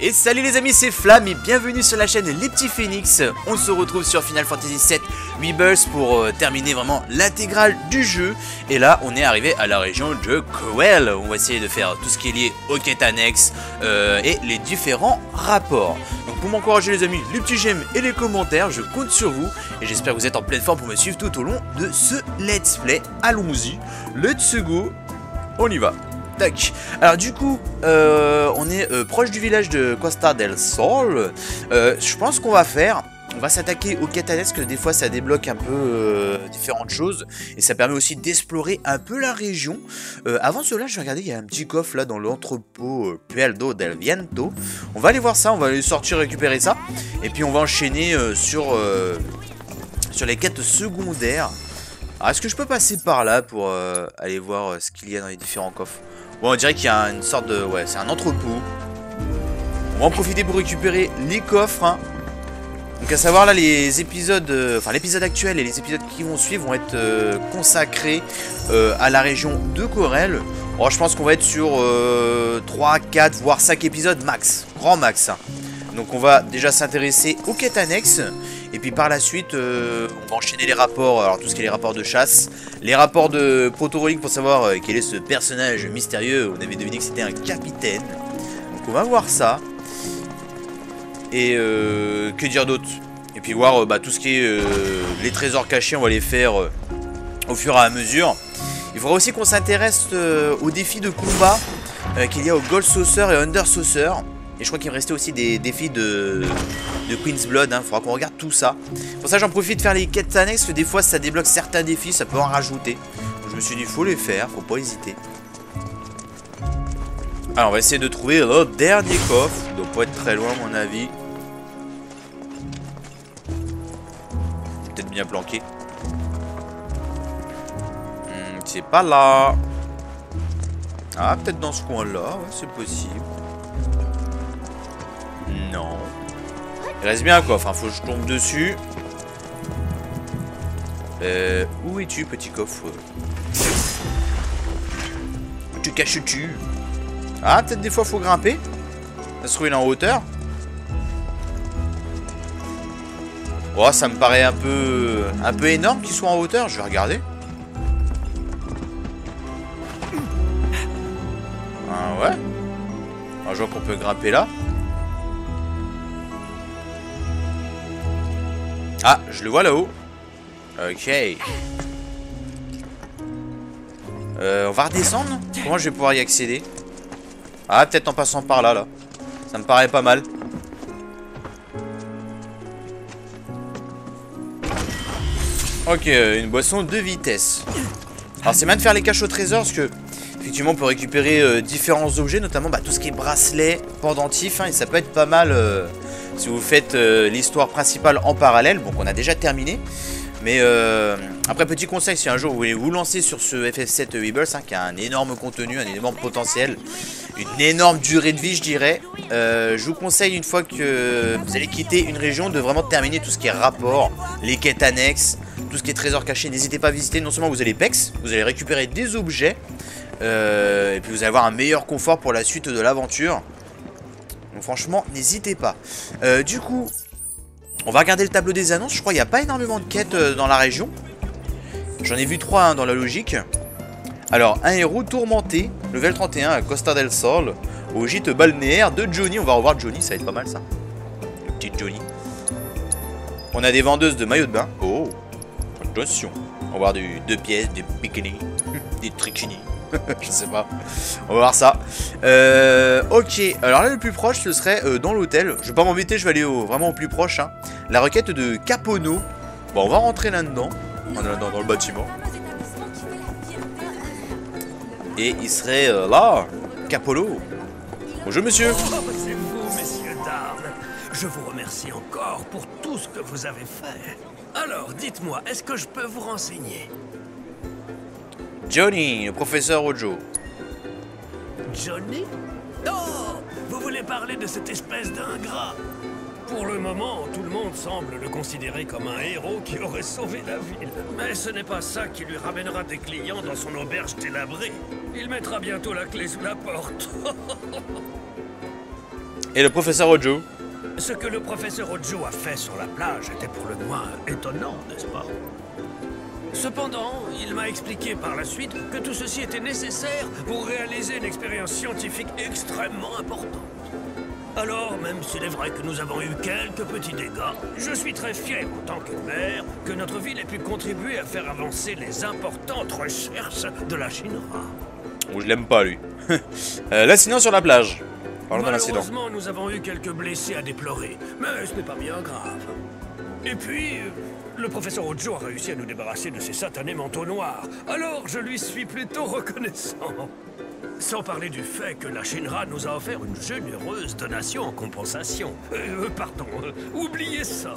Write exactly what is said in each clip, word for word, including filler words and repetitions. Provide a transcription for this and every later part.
Et salut les amis, c'est Flamme et bienvenue sur la chaîne Les Petits Phoenix. On se retrouve sur Final Fantasy sept Rebirth pour euh, terminer vraiment l'intégrale du jeu. Et là, on est arrivé à la région de Coel. On va essayer de faire tout ce qui est lié aux quêtes annexes euh, et les différents rapports. Donc pour m'encourager les amis, les petits j'aime et les commentaires, je compte sur vous. Et j'espère que vous êtes en pleine forme pour me suivre tout au long de ce let's play. Allons-y, let's go, on y va. Tac. Alors du coup, euh, on est euh, proche du village de Costa del Sol. Euh, je pense qu'on va faire, on va s'attaquer aux quêtes annexes, que des fois ça débloque un peu euh, différentes choses. Et ça permet aussi d'explorer un peu la région. Euh, avant cela, je vais regarder, il y a un petit coffre là dans l'entrepôt euh, Pueldo del Viento. On va aller voir ça, on va aller sortir récupérer ça. Et puis on va enchaîner euh, sur, euh, sur les quêtes secondaires. Alors est-ce que je peux passer par là pour euh, aller voir euh, ce qu'il y a dans les différents coffres? Bon, on dirait qu'il y a une sorte de... Ouais, c'est un entrepôt. On va en profiter pour récupérer les coffres. Hein. Donc à savoir là, les épisodes... Euh, enfin, l'épisode actuel et les épisodes qui vont suivre vont être euh, consacrés euh, à la région de Corel. Alors je pense qu'on va être sur euh, trois, quatre, voire cinq épisodes max. Grand max. Hein. Donc on va déjà s'intéresser aux quêtes annexes. Et puis par la suite, euh, on va enchaîner les rapports, alors tout ce qui est les rapports de chasse, les rapports de Proto-Relic pour savoir euh, quel est ce personnage mystérieux. On avait deviné que c'était un capitaine. Donc on va voir ça. Et euh, que dire d'autre? Et puis voir euh, bah, tout ce qui est euh, les trésors cachés, on va les faire euh, au fur et à mesure. Il faudra aussi qu'on s'intéresse euh, aux défis de combat euh, qu'il y a au Gold Saucer et Under Saucer. Et je crois qu'il me restait aussi des défis de, de Queen's Blood, hein. Il faudra qu'on regarde tout ça. Pour ça, j'en profite de faire les quêtes annexes, que des fois, ça débloque certains défis, ça peut en rajouter. Donc, je me suis dit, faut les faire, faut pas hésiter. Alors, on va essayer de trouver le dernier coffre. Il doit pas être très loin, à mon avis. Peut-être bien planqué. Hmm, c'est pas là. Ah, peut-être dans ce coin-là, ouais, c'est possible. Non. Il reste bien un coffre, hein. Faut que je tombe dessus. Euh, où es-tu, petit coffre? Où tu caches-tu? Ah, peut-être des fois faut grimper. Ça se trouve il est en hauteur. Oh, ça me paraît un peu un peu énorme qu'il soit en hauteur. Je vais regarder. Ah ouais. Alors, je vois qu'on peut grimper là. Ah, je le vois là-haut. Ok. Euh, on va redescendre? Comment je vais pouvoir y accéder? Ah, peut-être en passant par là, là. Ça me paraît pas mal. Ok, une boisson de vitesse. Alors, c'est bien de faire les caches au trésor, parce que effectivement, on peut récupérer euh, différents objets, notamment bah, tout ce qui est bracelet, pendentif, hein, et ça peut être pas mal... Euh, si vous faites euh, l'histoire principale en parallèle, bon qu'on a déjà terminé. Mais euh, après, petit conseil, si un jour vous voulez vous lancer sur ce F F sept Rebirth, hein, qui a un énorme contenu, un énorme potentiel, une énorme durée de vie, je dirais, euh, je vous conseille, une fois que vous allez quitter une région, de vraiment terminer tout ce qui est rapport, les quêtes annexes, tout ce qui est trésor caché. N'hésitez pas à visiter, non seulement vous allez pex, vous allez récupérer des objets, euh, et puis vous allez avoir un meilleur confort pour la suite de l'aventure. Donc franchement, n'hésitez pas. Euh, du coup, on va regarder le tableau des annonces. Je crois qu'il n'y a pas énormément de quêtes euh, dans la région. J'en ai vu trois hein, dans la logique. Alors, un héros tourmenté, level trente et un à Costa del Sol, au gîte balnéaire de Johnny. On va revoir Johnny, ça va être pas mal ça. Le petit Johnny. On a des vendeuses de maillots de bain. Oh, attention. On va voir du deux pièces, des bikini, des trichini. Je sais pas. On va voir ça. Euh, ok. Alors là, le plus proche, ce serait euh, dans l'hôtel. Je vais pas m'embêter, je vais aller au, vraiment au plus proche. Hein. La requête de Capono. Bon, on va rentrer là-dedans. Dans, dans le bâtiment. Et il serait euh, là. Capolo. Bonjour, monsieur. Oh, c'est vous, messieurs, dames. Je vous remercie encore pour tout ce que vous avez fait. Alors, dites-moi, est-ce que je peux vous renseigner? Johnny, le professeur Ojo. Johnny? Oh! Vous voulez parler de cette espèce d'ingrat? Pour le moment, tout le monde semble le considérer comme un héros qui aurait sauvé la ville. Mais ce n'est pas ça qui lui ramènera des clients dans son auberge délabrée. Il mettra bientôt la clé sous la porte. Et le professeur Ojo? Ce que le professeur Ojo a fait sur la plage était pour le moins étonnant, n'est-ce pas? Cependant, il m'a expliqué par la suite que tout ceci était nécessaire pour réaliser une expérience scientifique extrêmement importante. Alors, même s'il est vrai que nous avons eu quelques petits dégâts, je suis très fier en tant que maire que notre ville ait pu contribuer à faire avancer les importantes recherches de la Shinra. Oh, je l'aime pas lui. euh, L'accident sur la plage. Parlons de l'accident. Malheureusement, nous avons eu quelques blessés à déplorer, mais ce n'est pas bien grave. Et puis, le professeur Ojo a réussi à nous débarrasser de ces satanés manteaux noirs, alors je lui suis plutôt reconnaissant. Sans parler du fait que la Shinra nous a offert une généreuse donation en compensation. Euh, pardon, euh, oubliez ça.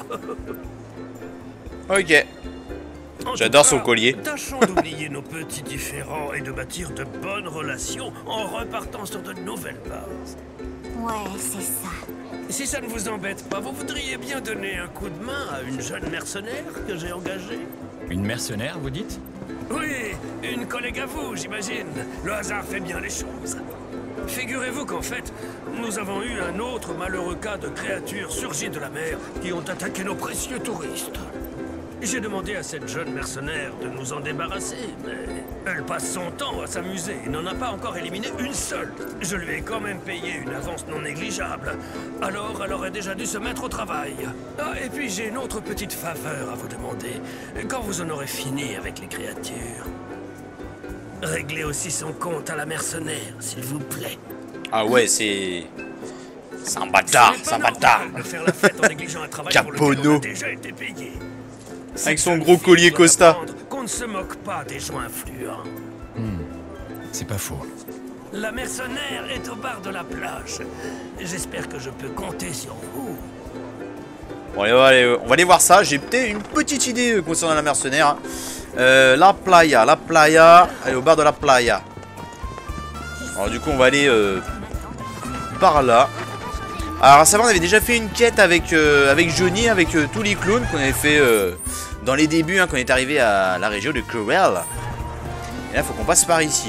Ok. En J'adore tout son cas, collier. Tâchons d'oublier nos petits différends et de bâtir de bonnes relations en repartant sur de nouvelles bases. Ouais, c'est ça. Si ça ne vous embête pas, vous voudriez bien donner un coup de main à une jeune mercenaire que j'ai engagée? Une mercenaire, vous dites? Oui, une collègue à vous, j'imagine. Le hasard fait bien les choses. Figurez-vous qu'en fait, nous avons eu un autre malheureux cas de créatures surgies de la mer qui ont attaqué nos précieux touristes. J'ai demandé à cette jeune mercenaire de nous en débarrasser, mais elle passe son temps à s'amuser et n'en a pas encore éliminé une seule. Je lui ai quand même payé une avance non négligeable, alors elle aurait déjà dû se mettre au travail. Ah, et puis j'ai une autre petite faveur à vous demander. Quand vous en aurez fini avec les créatures, réglez aussi son compte à la mercenaire, s'il vous plaît. Ah ouais, c'est... C'est un bâtard, c'est un bâtard. De faire la fête en négligeant un travail pour lequel on a déjà été payé. Avec son gros collier Costa. Qu'on ne se moque pas des gens influents. Hmm. C'est pas faux. La mercenaire est au bar de la plage. J'espère que je peux compter sur vous. Bon, allez, on va aller, on va aller voir ça. J'ai peut-être une petite idée concernant la mercenaire. Euh, la playa, la playa. Allez, au bar de la playa. Alors du coup, on va aller euh, par là. Alors à savoir, on avait déjà fait une quête avec, euh, avec Johnny, avec euh, tous les clones qu'on avait fait euh, dans les débuts, hein, quand on est arrivé à la région de Cruel. Et là, il faut qu'on passe par ici.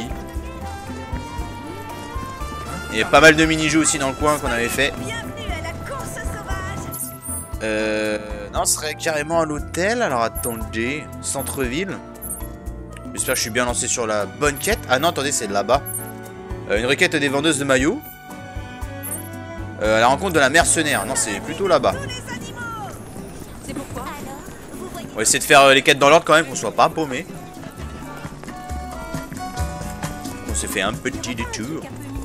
Il y a pas mal de mini-jeux aussi dans le coin qu'on avait fait. Euh, non, ce serait carrément à l'hôtel. Alors attendez, centre-ville. J'espère que je suis bien lancé sur la bonne quête. Ah non, attendez, c'est là-bas. Euh, une requête des vendeuses de maillots. Euh, à la rencontre de la mercenaire. Non, c'est plutôt là-bas. On va essayer de faire euh, les quêtes dans l'ordre quand même, qu'on soit pas paumé. On s'est fait un petit détour.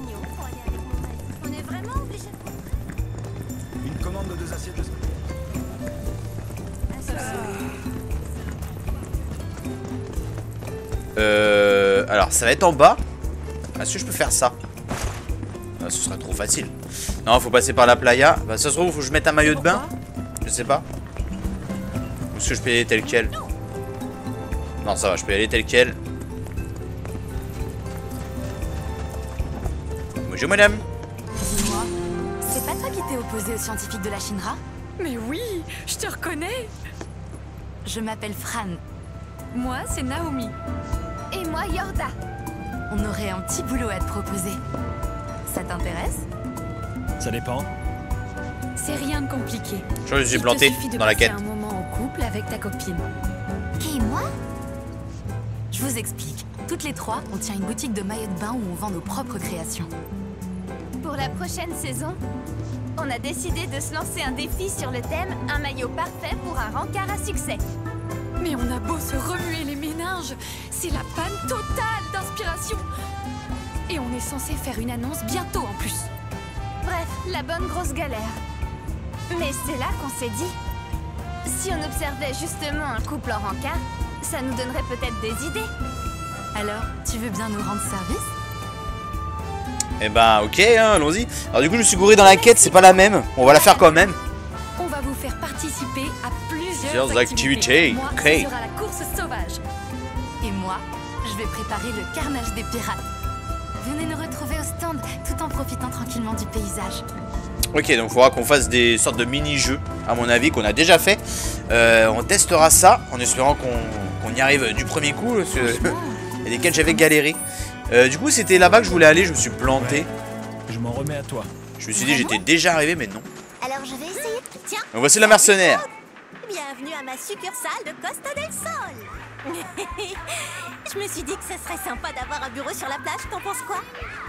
Une commande de deux assiettes. Euh, alors, ça va être en bas. Est-ce que je peux faire ça? Ah, ce serait trop facile. Non, faut passer par la playa. Bah, ça se trouve, faut que je mette un maillot de bain. Je sais pas. Ou est-ce que je peux y aller tel quel? Non, ça va, je peux y aller tel quel. Bonjour, madame. Dis-moi, c'est pas toi qui t'es opposé aux scientifiques de la Shinra? Mais oui, je te reconnais. Je m'appelle Fran. Moi, c'est Naomi. Et moi, Yorda. On aurait un petit boulot à te proposer. Ça t'intéresse? Ça dépend. C'est rien de compliqué. Je crois que je suis Il te planté suffit de dans la passer quête. un moment en couple avec ta copine. Et moi? Je vous explique. Toutes les trois, on tient une boutique de maillots de bain où on vend nos propres créations. Pour la prochaine saison, on a décidé de se lancer un défi sur le thème « Un maillot parfait pour un rencard à succès ». Mais on a beau se remuer les méninges, c'est la panne totale d'inspiration. Et on est censé faire une annonce bientôt en plus. Bref, la bonne grosse galère. Mais c'est là qu'on s'est dit, si on observait justement un couple en rencard, ça nous donnerait peut-être des idées. Alors, tu veux bien nous rendre service? Eh ben, ok, hein, allons-y. Alors, du coup, je me suis gouré dans la quête, c'est pas la même. On va la faire quand même. On va vous faire participer à plusieurs, Plusieurs activités. activités, Moi, ok. ce sera la course sauvage. Et moi, je vais préparer le carnage des pirates. Venez nous retrouver au stand, tout en profitant tranquillement du paysage. Ok, donc il faudra qu'on fasse des sortes de mini-jeux, à mon avis, qu'on a déjà fait. Euh, on testera ça, en espérant qu'on qu'on y arrive du premier coup, parce que il y a desquels j'avais galéré. Euh, du coup, c'était là-bas que je voulais aller, je me suis planté. Ouais. Je m'en remets à toi. Je me suis dit j'étais déjà arrivé, mais non. Alors je vais essayer de... Tiens. Donc voici la mercenaire. Bienvenue à ma succursale de Costa del Sol. Je me suis dit que ce serait sympa d'avoir un bureau sur la plage, t'en penses quoi?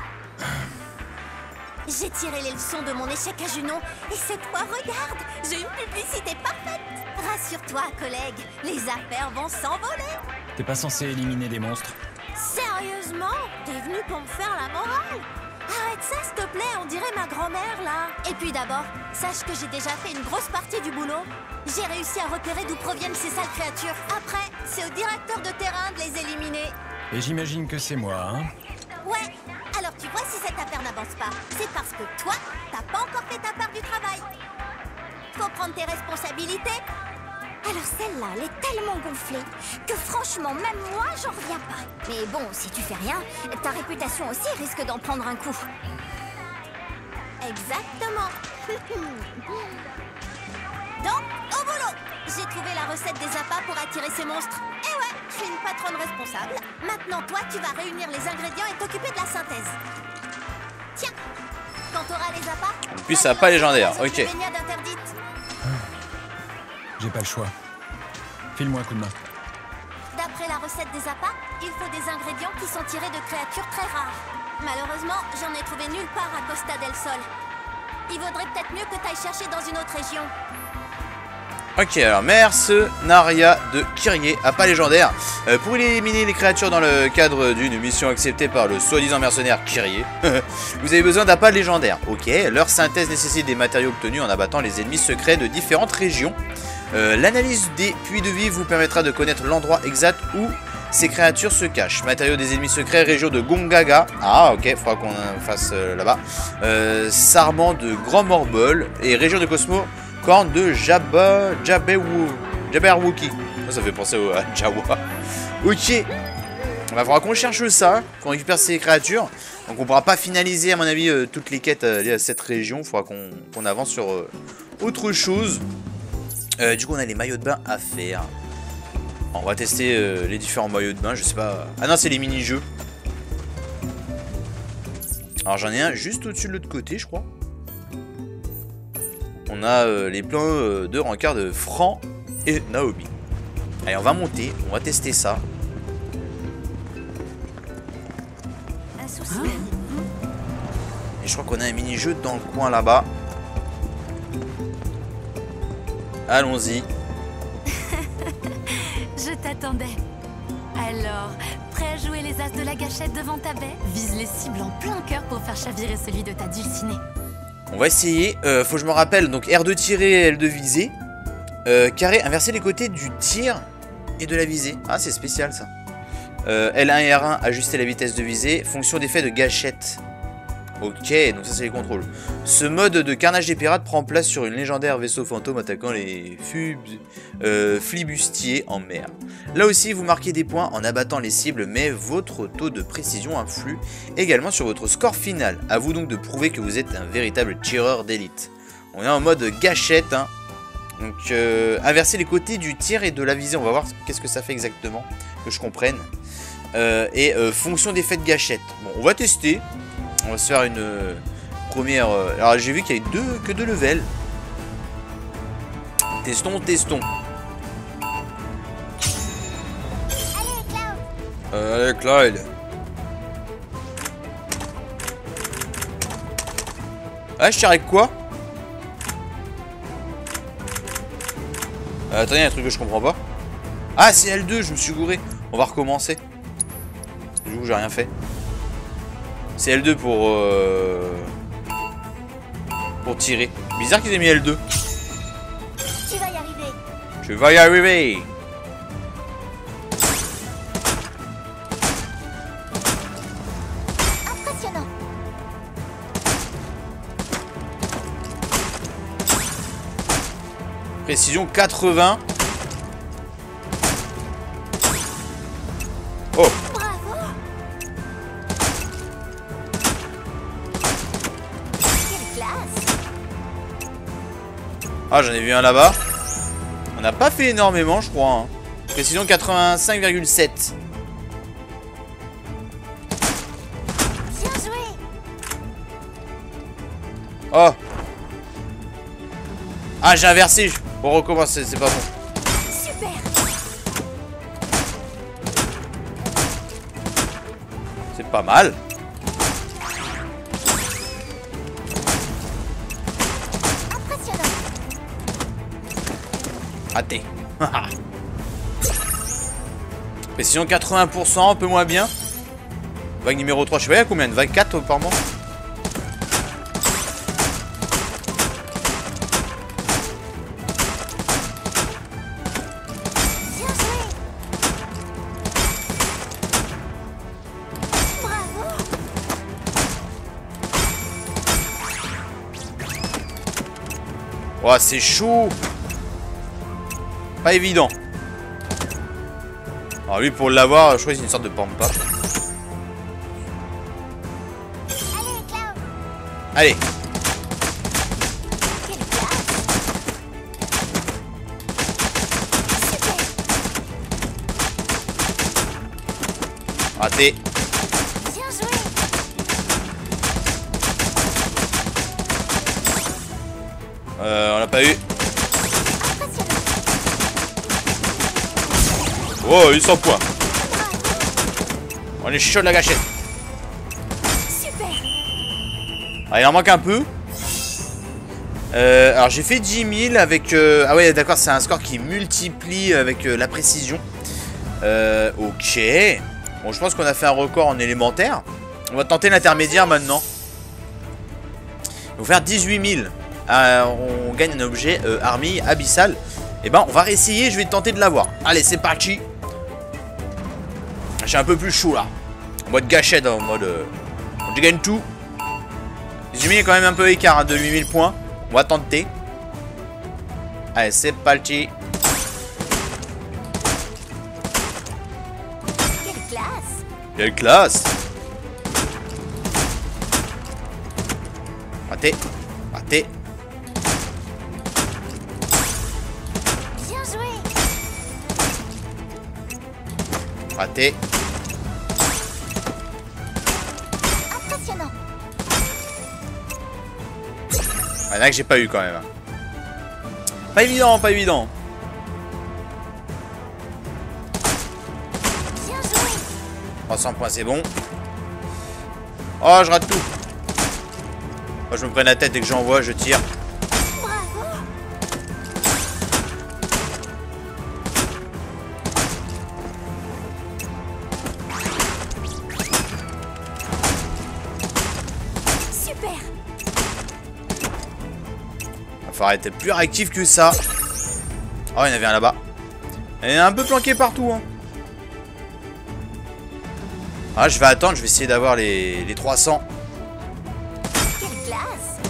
J'ai tiré les leçons de mon échec à Junon et cette fois, regarde, j'ai une publicité parfaite. Rassure-toi, collègue, les affaires vont s'envoler. T'es pas censé éliminer des monstres? Sérieusement? T'es venu pour me faire la morale? Arrête ça, s'il te plaît, on dirait ma grand-mère, là. Et puis d'abord, sache que j'ai déjà fait une grosse partie du boulot. J'ai réussi à repérer d'où proviennent ces sales créatures. Après, c'est au directeur de terrain de les éliminer. Et j'imagine que c'est moi, hein? Ouais, alors tu vois si cette affaire n'avance pas, c'est parce que toi, t'as pas encore fait ta part du travail. Faut prendre tes responsabilités. Alors celle-là, elle est tellement gonflée que franchement, même moi, j'en reviens pas. Mais bon, si tu fais rien, ta réputation aussi risque d'en prendre un coup. Exactement. Donc, au boulot. J'ai trouvé la recette des appâts pour attirer ces monstres. Et ouais, je suis une patronne responsable. Maintenant, toi, tu vas réunir les ingrédients et t'occuper de la synthèse. Tiens, quand t'auras les appâts... En plus, ça n'a pas légendaire, ok. J'ai pas le choix. File-moi un coup de main. D'après la recette des appâts, il faut des ingrédients qui sont tirés de créatures très rares. Malheureusement, j'en ai trouvé nulle part à Costa del Sol. Il vaudrait peut-être mieux que t'ailles chercher dans une autre région. Ok, alors mercenaria de Kyrie, appât légendaire. Euh, pour éliminer les créatures dans le cadre d'une mission acceptée par le soi-disant mercenaire Kyrie, vous avez besoin d'appâts légendaires. Ok, leur synthèse nécessite des matériaux obtenus en abattant les ennemis secrets de différentes régions. Euh, L'analyse des puits de vie vous permettra de connaître l'endroit exact où ces créatures se cachent. Matériaux des ennemis secrets, région de Gongaga. Ah ok, faudra qu'on fasse euh, là-bas. Euh, Sarment de Grand Morbol et région de Cosmo. Corne de Jabba... Jabberwocky. Ça fait penser au, à Jawa. Ok. Il va falloir qu'on cherche ça, qu'on récupère ces créatures. Donc on pourra pas finaliser à mon avis euh, toutes les quêtes euh, liées à cette région. Il faudra qu'on qu'on avance sur euh, autre chose. Euh, du coup on a les maillots de bain à faire. On va tester euh, les différents maillots de bain. Je sais pas... Ah non, c'est les mini-jeux. Alors j'en ai un juste au-dessus de l'autre côté je crois. On a euh, les plans euh, de rencard de Fran et Naomi. Allez, on va monter, on va tester ça. Un souci. Et je crois qu'on a un mini-jeu dans le coin là-bas. Allons-y. Je t'attendais. Alors, prêt à jouer les as de la gâchette devant ta baie? Vise les cibles en plein cœur pour faire chavirer celui de ta dulcinée. On va essayer, euh, faut que je me rappelle, donc R deux tirer, L deux viser. Euh, carré, inverser les côtés du tir et de la visée. Ah, c'est spécial ça. Euh, L un et R un, ajuster la vitesse de visée. Fonction d'effet de gâchette. Ok, donc ça c'est les contrôles. Ce mode de carnage des pirates prend place sur une légendaire vaisseau fantôme attaquant les fub... euh, flibustiers en mer. Là aussi vous marquez des points en abattant les cibles, mais votre taux de précision influe également sur votre score final. A vous donc de prouver que vous êtes un véritable tireur d'élite. On est en mode gâchette, hein. Donc euh, inverser les côtés du tir et de la visée, on va voir qu'est-ce que ça fait exactement, que je comprenne. Euh, et euh, fonction d'effet de gâchette. Bon, on va tester. On va se faire une euh, première... Euh, alors j'ai vu qu'il y avait deux, que deux levels. Testons, testons. Allez, Cloud. Euh, allez, Clyde. Ah, je tire avec quoi? euh, Attendez, il y a un truc que je comprends pas. Ah, c'est L deux, je me suis gouré. On va recommencer. Du coup, j'ai rien fait. C'est L deux pour... Euh... pour tirer. Bizarre qu'ils aient mis L deux. Tu vas y arriver. Je vais y arriver. Impressionnant. Précision quatre-vingts. Oh. Bravo. Quelle classe. Ah, j'en ai vu un là-bas. On n'a pas fait énormément, je crois. Hein. Précision quatre-vingt-cinq virgule sept. Bien joué. Oh. Ah, j'ai inversé. On recommence, c'est pas bon. Super. C'est pas mal. Impressionnant. Raté. Précision quatre-vingts pour cent, un peu moins bien. Vague numéro trois, je sais pas, il y a combien de vagues? Quatre par mois. Bien joué. Bravo. Oh, c'est chaud. Pas évident. Alors lui, pour l'avoir, je crois que c'est une sorte de pampa. Allez, Cloud. Allez. Quelle classe. Super. Raté. Bien joué. Euh, on l'a pas eu. Impressionnant. Oh, il cent points. On est chaud de la gâchette. Super. Ah, il en manque un peu. Euh, alors j'ai fait dix mille avec... Euh... Ah ouais, d'accord, c'est un score qui multiplie avec euh, la précision. Euh, ok. Bon, je pense qu'on a fait un record en élémentaire. On va tenter l'intermédiaire maintenant. On va faire dix-huit mille. Euh, on gagne un objet euh, armille abyssale. Et ben, on va réessayer, je vais tenter de l'avoir. Allez, c'est parti. J'ai un peu plus chaud là. En mode gâchette, en mode... Euh... On gagne tout. dix-huit mille est quand même un peu écart hein, de huit mille points. On va tenter. Allez, c'est parti. Quelle classe. Quelle classe. Raté. Raté. Bien joué. Raté. Impressionnant. Il y en a que j'ai pas eu quand même. Pas évident, pas évident. Bien joué. trois cents points, c'est bon. Oh, je rate tout. Moi, je me prends la tête dès que j'envoie, je tire. Bravo. Super. Va falloir être plus réactif que ça. Oh, il y en avait un là-bas. Il est un peu planqué partout. Hein. Ah, je vais attendre, je vais essayer d'avoir les, les trois cents. Quelle classe.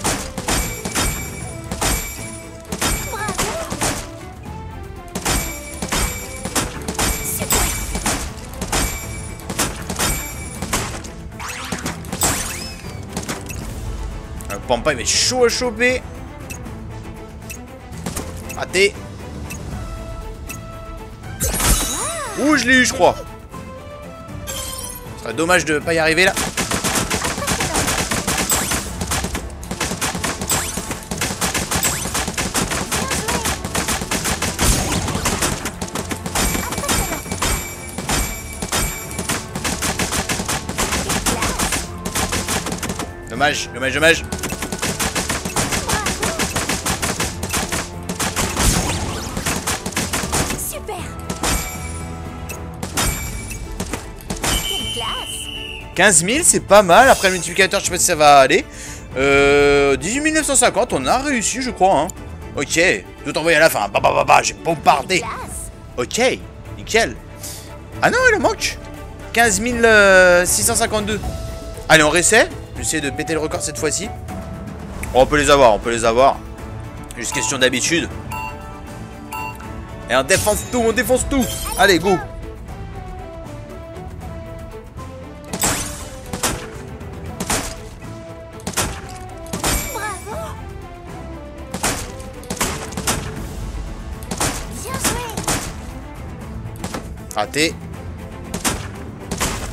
Bravo. Super. Le Pampa, il va être chaud à choper. Raté. Ouh, je l'ai eu, je crois. Ce serait dommage de pas y arriver là. Dommage, dommage, dommage. Super. Quelle classe. quinze mille, c'est pas mal. Après le multiplicateur, je sais pas si ça va aller. Euh, dix-huit mille neuf cent cinquante, on a réussi, je crois. Hein. Ok, tout envoyé à la fin. Bah, bah, bah, bah, j'ai bombardé. Classe. Ok, nickel. Ah non, il en manque. quinze mille six cent cinquante-deux. Allez, on réessaie. J'essaie de péter le record cette fois-ci. Oh, on peut les avoir, on peut les avoir. Juste question d'habitude. Et on défonce tout, on défonce tout. Allez, go. Bravo. Bien joué. Raté.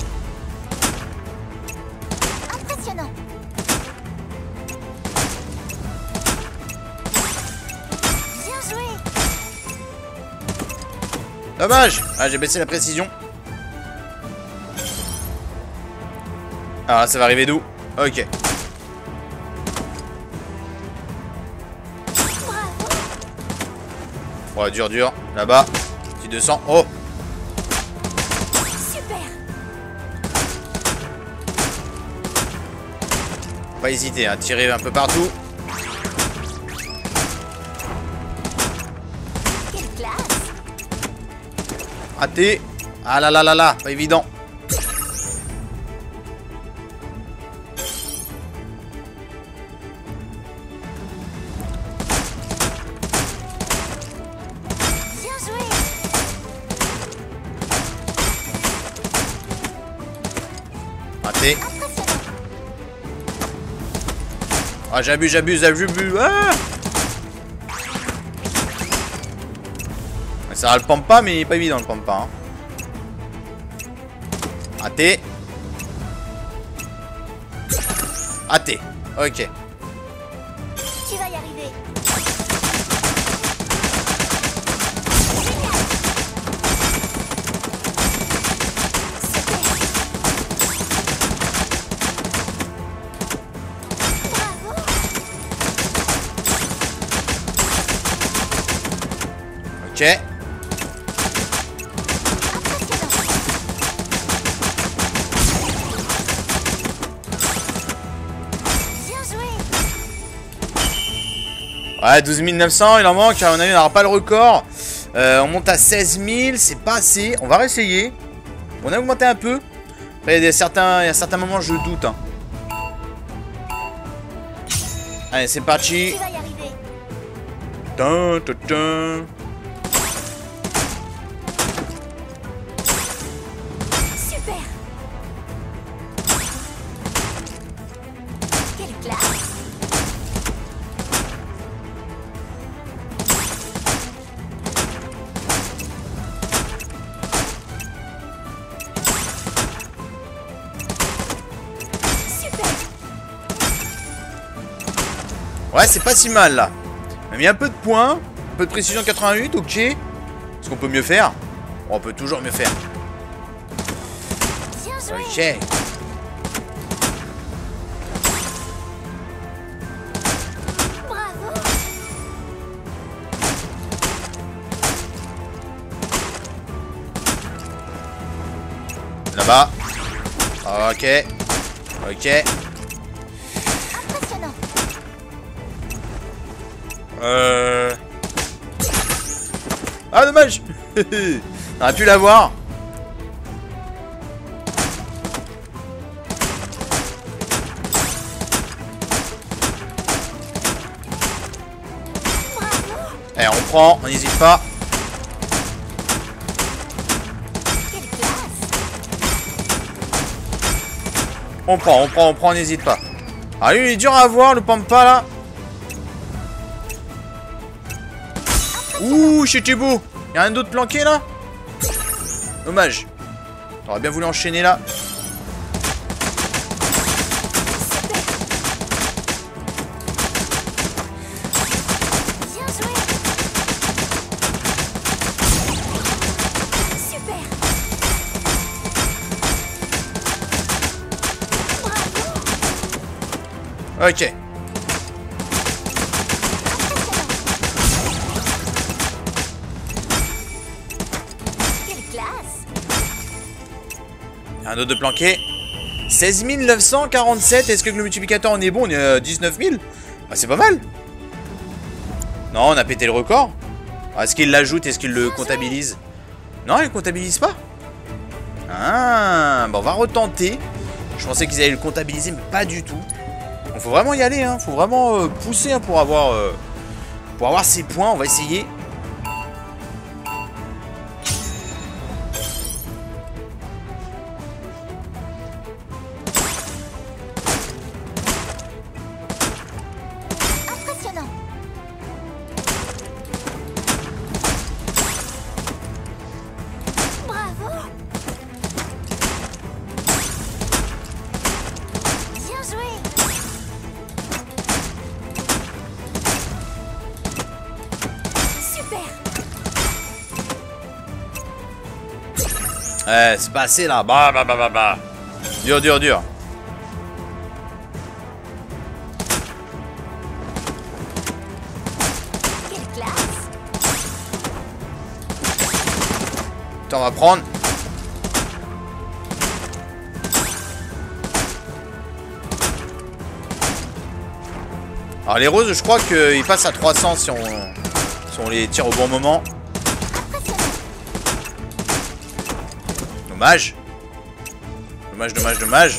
Impressionnant. Dommage. Ah, j'ai baissé la précision. Ah, ça va arriver d'où? Ok. Ouais, dur, dur. Là-bas. Petit deux cents. Oh. Super. Pas hésiter, hein. Tirer un peu partout. Quelle classe. Raté. Ah là là là là. Pas évident. Raté. Ah, j'abuse, j'abuse, j'abuse. Ah, ça va le pampa, mais pas évident le pampa. Hein. Raté. Raté. Ok. Tu vas y arriver. Ok. Ouais, douze mille neuf cents, il en manque. À mon avis, on n'aura pas le record. Euh, on monte à seize mille, c'est pas assez. On va réessayer. On a augmenté un peu. Après, il y a des certains, il y a certains moments, je doute. Hein. Allez, c'est parti. Tu vas y arriver. Dun, dun, dun. Super. Quelle classe. Ouais, c'est pas si mal là. On a mis un peu de points, un peu de précision quatre-vingt-huit, ok. Est-ce qu'on peut mieux faire? On peut toujours mieux faire. Ok. Bravo. Là-bas. Ok. Ok. Impressionnant. Euh... Ah, dommage. On aurait pu l'avoir. Eh, on prend, on n'hésite pas. Quelle classe. On prend, on prend, on prend, on n'hésite pas. Ah, lui, il est dur à avoir, le pampa, là. Ouh, chez Thibaut. Y'a rien d'autre planqué, là? Dommage. T'aurais bien voulu enchaîner, là. Bien joué. Super. Bravo. Ok. Un autre de planqué. seize mille neuf cent quarante-sept. Est-ce que le multiplicateur on est bon? On est à dix-neuf mille. Ah, c'est pas mal. Non, on a pété le record. Ah, est-ce qu'il l'ajoute? Est-ce qu'il le comptabilise? Non, il le comptabilise pas. Ah, bon, on va retenter. Je pensais qu'ils allaient le comptabiliser, mais pas du tout. Donc, faut vraiment y aller. Hein. Faut vraiment euh, pousser hein, pour avoir, euh, pour avoir ces points. On va essayer. Impressionnant. Bravo. Bien joué. Ouais, c'est pas assez là. Bah, bah, bah, bah, bah. Dur, dur, dur. Quelle classe! Attends, on va prendre. Alors les roses, je crois qu'ils passent à trois cents si on, si on les tire au bon moment. Dommage. Dommage, dommage, dommage.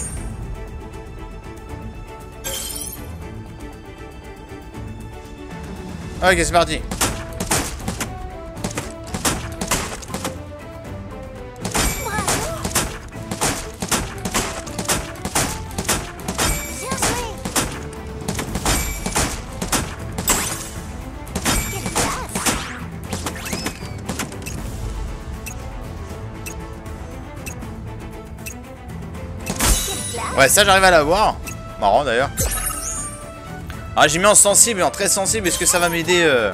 Ok, c'est parti. Ouais, ça j'arrive à l'avoir. Marrant d'ailleurs. Ah, j'ai mis en sensible et en très sensible. Est-ce que ça va m'aider euh...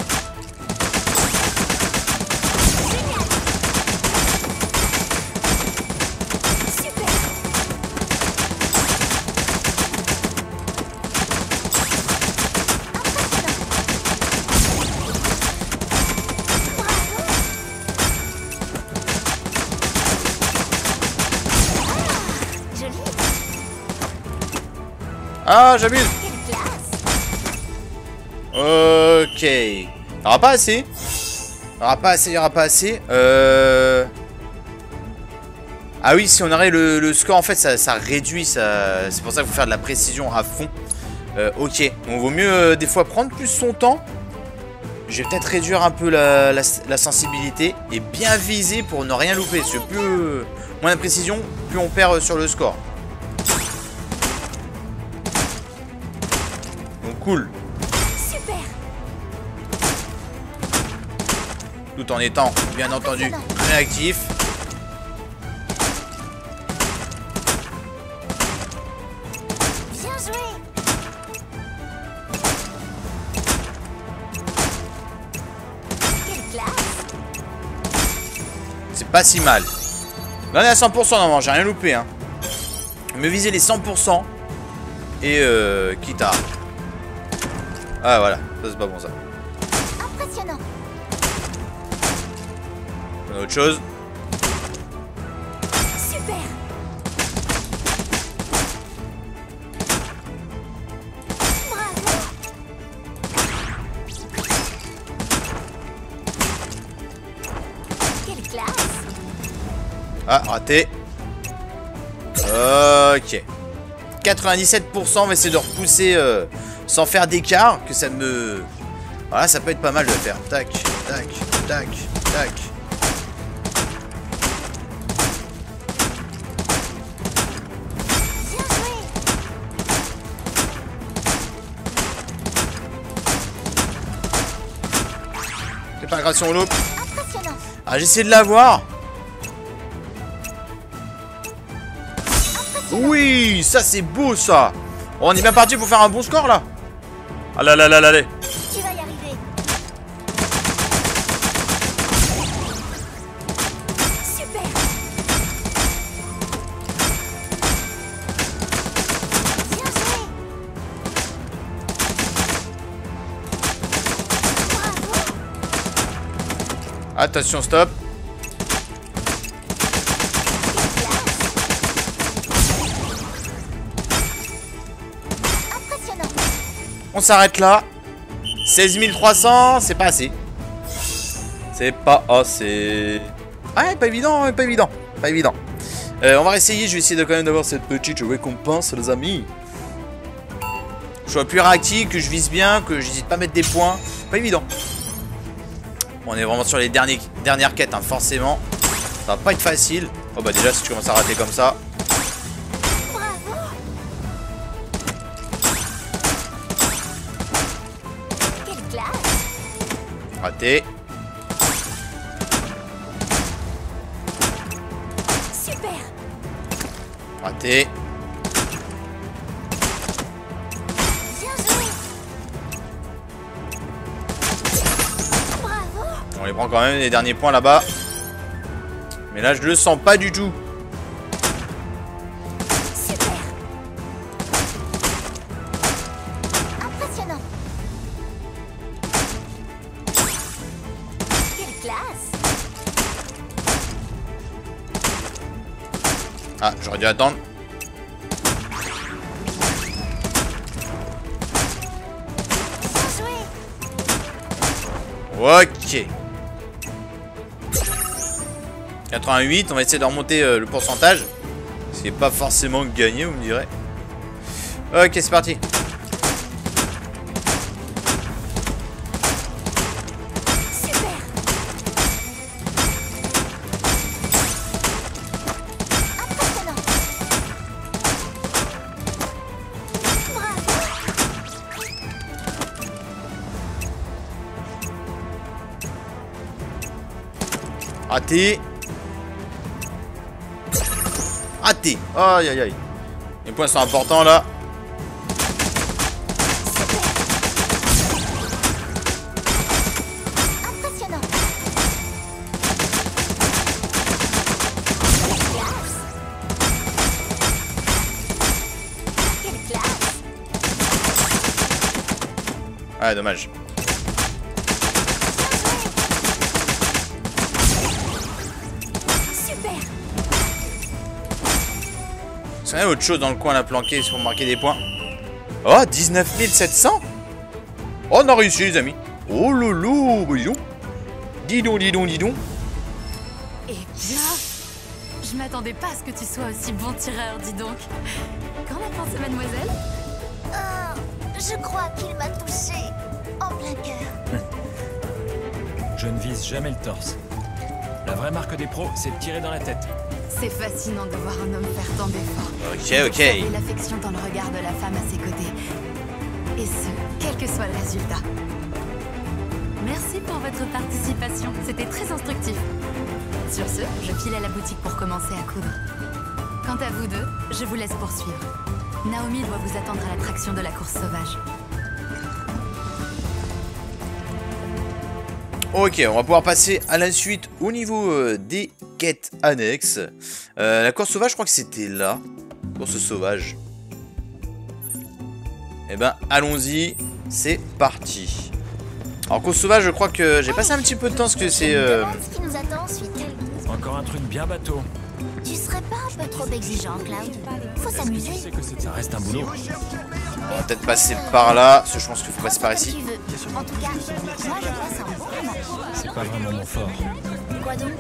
Ah, j'abuse. Ok. Il n'y aura pas assez. Il n'y aura pas assez, il n'y aura pas assez. Euh... Ah oui, si on aurait le, le score, en fait, ça, ça réduit. Ça... C'est pour ça qu'il faut faire de la précision à fond. Euh, ok. Donc, vaut mieux euh, des fois prendre plus son temps. Je vais peut-être réduire un peu la, la, la sensibilité et bien viser pour ne rien louper. Parce que plus, euh, moins de précision, plus on perd euh, sur le score. Cool. Super. Tout en étant, bien entendu, réactif. Bien joué. Quelle classe. C'est pas si mal. Là, on est à cent pour cent, normalement, j'ai rien loupé. Hein. Me viser les cent pour cent. Et euh, quitte à... Ah voilà, ça c'est pas bon ça. Impressionnant. On a autre chose. Super. Bravo. Quelle classe. Ah, raté. Ok. quatre-vingt-dix-sept pour cent, on va essayer de repousser euh, sans faire d'écart, que ça me... Voilà, ça peut être pas mal de le faire. Tac, tac, tac, tac. Bien joué. C'est pas grave si on loupe. Impressionnant. Ah, j'essaie de l'avoir. Oui, ça c'est beau ça. Oh, on est bien parti pour faire un bon score là. Ah là là là là là. Tu vas y arriver. Super. Bien joué. Bravo. Attention, stop. On s'arrête là. seize mille trois cents, c'est pas assez. C'est pas assez. Ouais, pas évident, pas évident. Pas évident. Euh, on va essayer, je vais essayer de quand même d'avoir cette petite récompense, les amis. Je sois plus réactif, que je vise bien, que j'hésite pas à mettre des points. Pas évident. On est vraiment sur les derniers, dernières quêtes, hein, forcément. Ça va pas être facile. Oh bah déjà, si tu commences à rater comme ça. Raté. Super. Raté. Bien joué. Bravo. On les prend quand même les derniers points là-bas. Mais là, je le sens pas du tout. Super. Impressionnant. Quelle classe. Ah, j'aurais dû attendre. Ok. quatre-vingt-huit, on va essayer de remonter euh, le pourcentage. Ce qui n'est pas forcément gagné, vous me direz. Ok, c'est parti. Super. Impressionnant. Bravo. Raté. Raté. Aïe aïe aïe. Les points sont importants là. Impressionnant. Quelle classe. Quelle classe. Ah, dommage. Super. Est-ce qu'il y a autre chose dans le coin là planqué pour marquer des points? Oh, dix-neuf mille sept cents. Oh, on a réussi les amis. Oh loulou, dis donc. Dis donc, dis donc, dis donc. Eh bien, je m'attendais pas à ce que tu sois aussi bon tireur, dis donc. Qu'en a pensé mademoiselle? Oh, je crois qu'il m'a touché en plein cœur. Je ne vise jamais le torse. La vraie marque des pros, c'est de tirer dans la tête. C'est fascinant de voir un homme faire tant d'efforts. Ok, ok. Et l'affection dans le regard de la femme à ses côtés. Et ce, quel que soit le résultat. Merci pour votre participation, c'était très instructif. Sur ce, je file à la boutique pour commencer à coudre. Quant à vous deux, je vous laisse poursuivre. Naomi doit vous attendre à l'attraction de la course sauvage. Ok, on va pouvoir passer à la suite au niveau euh, des quêtes annexes. Euh, la course sauvage, je crois que c'était là. Course sauvage. Eh ben, allons-y. C'est parti. Alors, course sauvage, je crois que j'ai passé un petit peu de temps parce que c'est... Euh... Ce qui nous attend ensuite. Encore un truc bien bateau. Tu serais pas un peu trop exigeant, Cloud? Faut s'amuser. Tu sais que c'est- ça reste un boulot. On va peut-être passer par là, parce que je pense qu'il faut passer par Comme ici. tu veux. En tout cas, moi je passe un bon moment. C'est pas vraiment mon fort Quoi donc?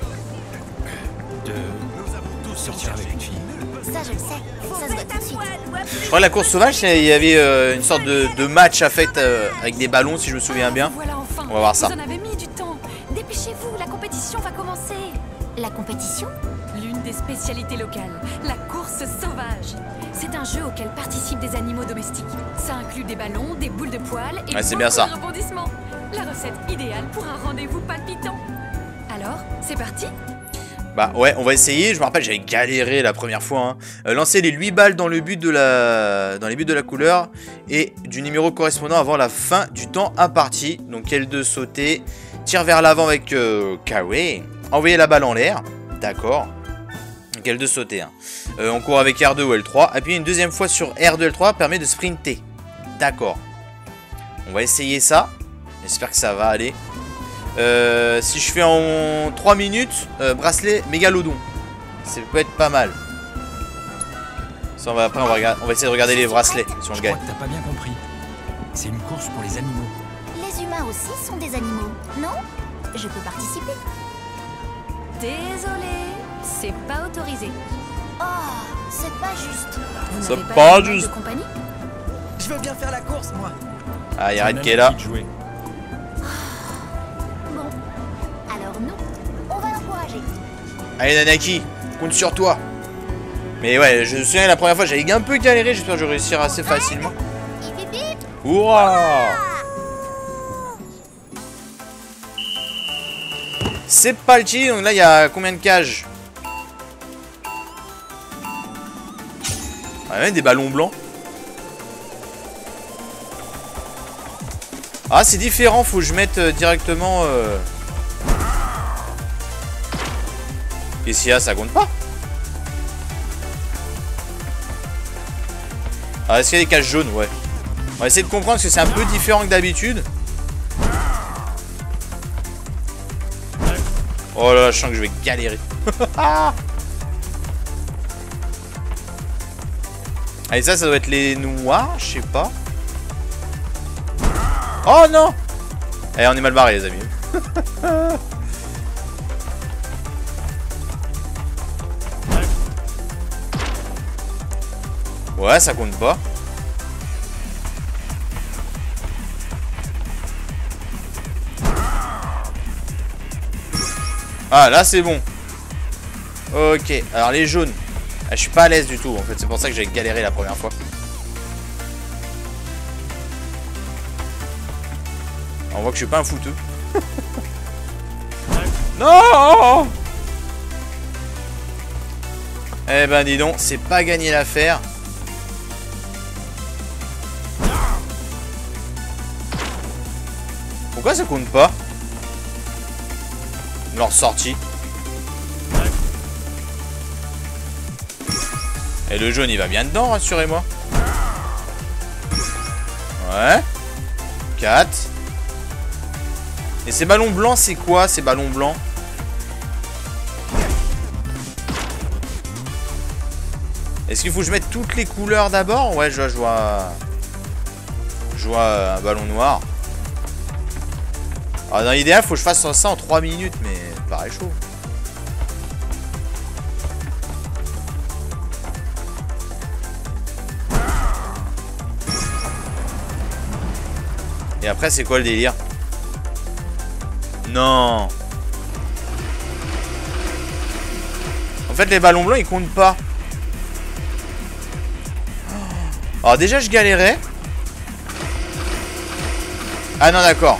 de sortir avec une fille. Ça je le sais. Ça se voit tout de suite. Je crois que la course sauvage, c'est- il y avait euh, une sorte de, de match à fait euh, avec des ballons, si je me souviens bien. Voilà enfin. On va voir ça. Vous en avez mis du temps. Dépêchez-vous, la compétition va commencer. La compétition? L'une des spécialités locales, la course sauvage. C'est un jeu auquel participent des animaux domestiques. Ça inclut des ballons, des boules de poils et Ouais, c'est beaucoup bien ça. de rebondissements. La recette idéale pour un rendez-vous palpitant. Alors, c'est parti? Bah ouais, on va essayer. Je me rappelle, j'avais galéré la première fois. Hein. Euh, lancer les huit balles dans le but de la dans les buts de la couleur et du numéro correspondant avant la fin du temps imparti. Donc L deux sauter, tire vers l'avant avec euh, Carré, envoyer la balle en l'air. D'accord. Donc L deux sauter. Hein. Euh, on court avec R deux ou L trois. Appuyer une deuxième fois sur R deux L trois permet de sprinter. D'accord. On va essayer ça. J'espère que ça va aller. Euh, si je fais en trois minutes, euh, bracelet mégalodon. Ça peut être pas mal. Ça, on va, après, on va, regarder- on va essayer de regarder les bracelets si on le Je gagne. crois que t'as pas bien compris. C'est une course pour les animaux. Les humains aussi sont des animaux, non? Je peux participer. Désolé, c'est pas autorisé. Oh, c'est pas juste. Vous C'est n'avez pas d'animal juste. de compagnie? Je veux bien faire la course, moi. Ah, il y a J'ai Red un qui est ami là. de jouer. Bon, alors nous, on va l'encourager. Allez, Nanaki, compte sur toi. Mais ouais, je me souviens la première fois, j'avais un peu galéré. J'espère que je vais réussir assez facilement. Hip hip hip. Hurrah! C'est parti. Donc là, il y a combien de cages? Ah, il y a des ballons blancs. Ah, c'est différent. Faut que je mette euh, directement. Euh... Qu'est-ce qu'il y a? Ça compte pas? Ah, est-ce qu'il y a des cases jaunes? Ouais. On va essayer de comprendre parce que c'est un peu différent que d'habitude. Oh là là, je sens que je vais galérer. Allez, ça, ça doit être les noirs, je sais pas. Oh non! Eh, on est mal barré, les amis. Ouais, ça compte pas. Ah, là, c'est bon. Ok, alors les jaunes. Ah, je suis pas à l'aise du tout, en fait. C'est pour ça que j'ai galéré la première fois. On voit que je suis pas un fouteux. Non! Eh ben dis donc, c'est pas gagné l'affaire. Pourquoi ça compte pas? Leur sortie. Et le jaune il va bien dedans, rassurez-moi. Ouais. quatre. Et ces ballons blancs, c'est quoi ces ballons blancs? Est-ce qu'il faut que je mette toutes les couleurs d'abord? Ouais, je vois, je vois... Je vois un ballon noir. Alors, dans l'idéal, il faut que je fasse ça en trois minutes, mais pareil chaud. Et après, c'est quoi le délire? Non. En fait, les ballons blancs, ils comptent pas. Alors déjà, je galérais. Ah non, d'accord.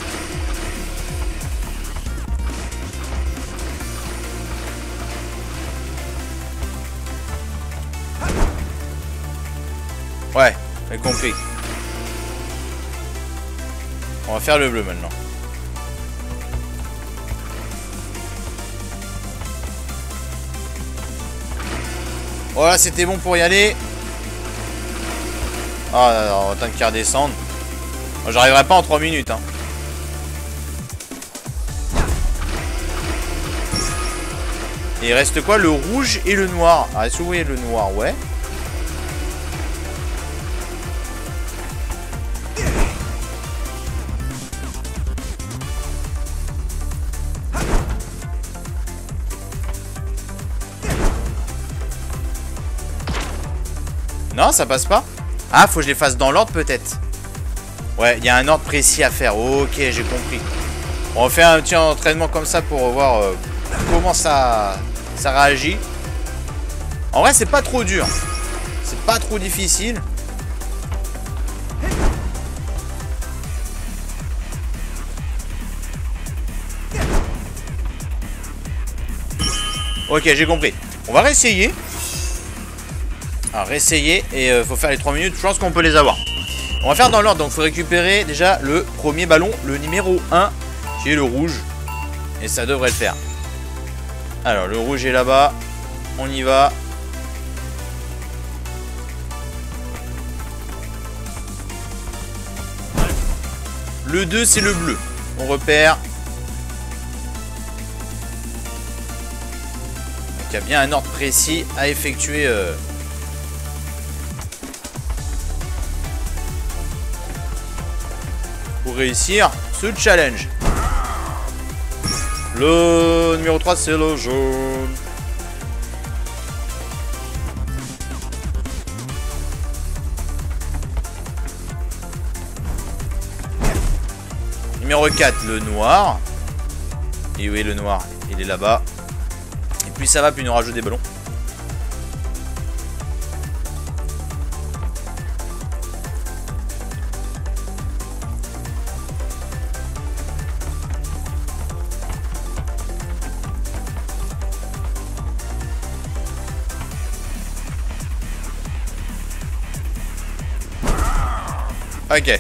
Ouais, j'ai compris. On va faire le bleu maintenant. Voilà, c'était bon pour y aller. Ah, non, non, on va attendre qu'il redescende. J'arriverai pas en trois minutes. Hein. Et il reste quoi? Le rouge et le noir. Ah, est-ce que vous voyez le noir? Ouais. Non, ça passe pas. Ah, faut que je les fasse dans l'ordre peut-être. Ouais, il y a un ordre précis à faire. Ok, j'ai compris. On va faire un petit entraînement comme ça pour voir euh, comment ça, ça réagit. En vrai, c'est pas trop dur. C'est pas trop difficile. Ok, j'ai compris. On va réessayer. Alors, réessayer et euh, faut faire les trois minutes. Je pense qu'on peut les avoir. On va faire dans l'ordre. Donc, il faut récupérer déjà le premier ballon, le numéro un, qui est le rouge. Et ça devrait le faire. Alors, le rouge est là-bas. On y va. Le deux, c'est le bleu. On repère. Donc, il y a bien un ordre précis à effectuer. Euh Pour réussir ce challenge. Le numéro trois, c'est le jaune. Numéro quatre, le noir. Et oui, le noir, il est là-bas. Et plus ça va, plus il nous rajoute des ballons. Ok.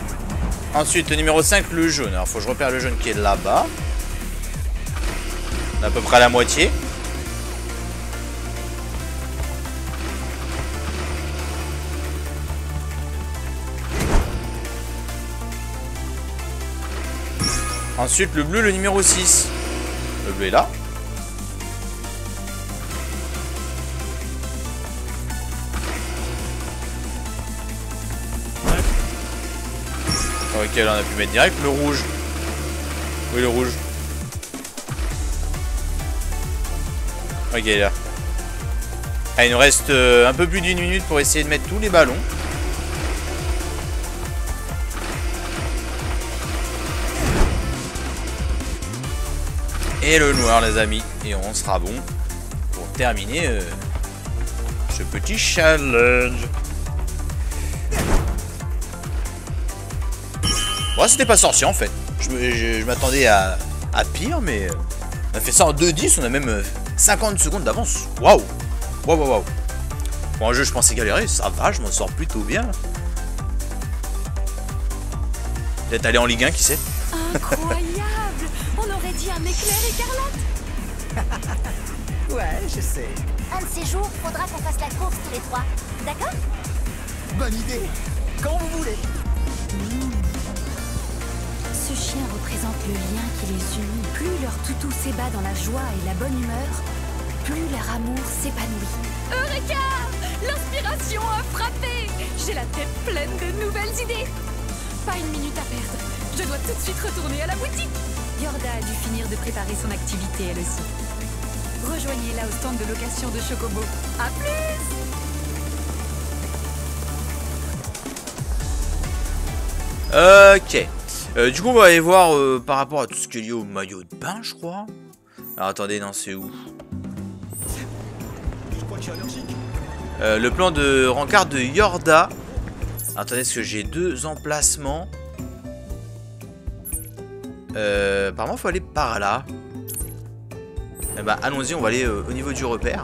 Ensuite, le numéro cinq, le jaune. Alors, faut que je repère le jaune qui est là-bas. On est à peu près à la moitié. Ensuite le bleu, le numéro six. Le bleu est là. Ok, là on a pu mettre direct le rouge. Oui, le rouge. Ok, là. Ah, il nous reste euh, un peu plus d'une minute pour essayer de mettre tous les ballons. Et le noir, les amis. Et on sera bon pour terminer euh, ce petit challenge. Bon, c'était pas sorcier en fait. Je, je, je m'attendais à, à pire, mais on a fait ça en deux dix. On a même cinquante secondes d'avance. Waouh! Waouh, waouh, waouh! Pour un jeu, je pensais galérer. Ça va, je m'en sors plutôt bien. Peut-être aller en Ligue un, qui sait? Incroyable! On aurait dit un éclair écarlate! Ouais, je sais. Un de ces jours, faudra qu'on fasse la course tous les trois. D'accord? Bonne idée. Quand vous voulez. Ce chien représente le lien qui les unit. Plus leur toutou s'ébat dans la joie et la bonne humeur, plus leur amour s'épanouit. Eureka! L'inspiration a frappé! J'ai la tête pleine de nouvelles idées! Pas une minute à perdre. Je dois tout de suite retourner à la boutique. Yorda a dû finir de préparer son activité elle aussi. Rejoignez-la au stand de location de Chocobo. À plus! Ok. Euh, du coup, on va aller voir euh, par rapport à tout ce qui est lié au maillot de bain, je crois. Alors, attendez, non, c'est où? Je crois que je suis allergique. euh, Le plan de rencard de Yorda. Alors, attendez, est-ce que j'ai deux emplacements? Euh, apparemment, il faut aller par là. Eh bah, allons-y, on va aller euh, au niveau du repère.